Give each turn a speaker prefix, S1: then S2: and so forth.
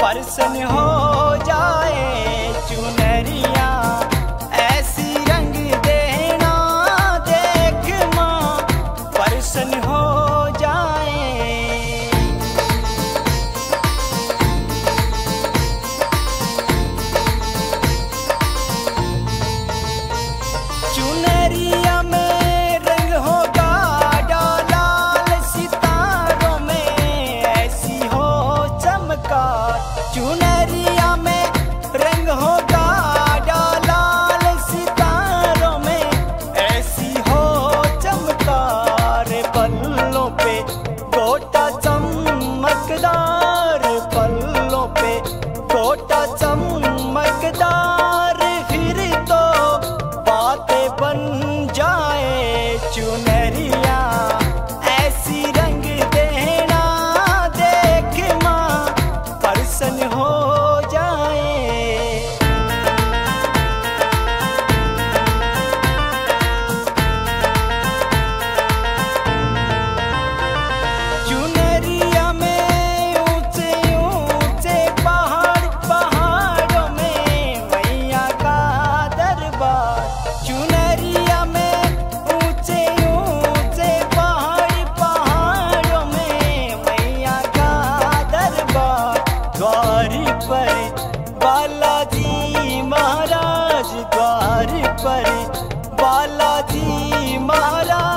S1: परसन हो जाए चुनरिया, ऐसी रंग देना देख माँ परसन हो जाए। चुनरिया में रंग होगा डाला सितारों में, ऐसी हो चमकार। चुनरिया में रंग होगा डाला सितारों में, ऐसी हो चमकार। पल्लों पे गोटा चमकदार, पल्लों पे गोटा चमकदार, फिर तो बातें बन जाए चुनरिया, ऐसी रंग देना देख माँ परसन हो जाए। चुनरिया में ऊंचे ऊंचे पहाड़, पहाड़ों में मैया का दरबार। चुनरिया में ऊंचे ऊंचे पहाड़, पहाड़ों में मैया का दरबार। द्वार पर बालाजी महाराज, द्वार पर बालाजी महाराज,